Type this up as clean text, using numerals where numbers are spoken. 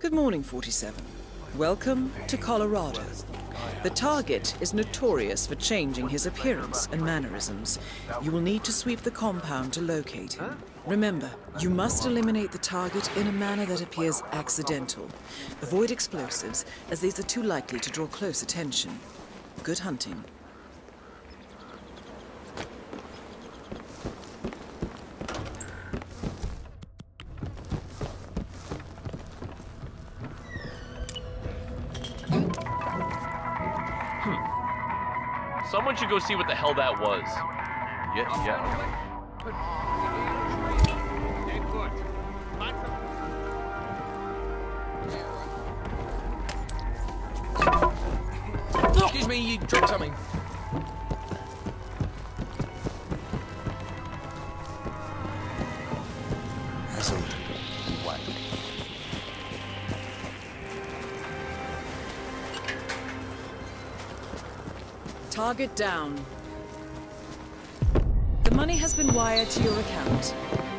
Good morning, 47. Welcome to Colorado. The target is notorious for changing his appearance and mannerisms. You will need to sweep the compound to locate him. Remember, you must eliminate the target in a manner that appears accidental. Avoid explosives, as these are too likely to draw close attention. Good hunting. Someone should go see what the hell that was. Yeah. Excuse me, you dropped something. That's a what? Target down. The money has been wired to your account.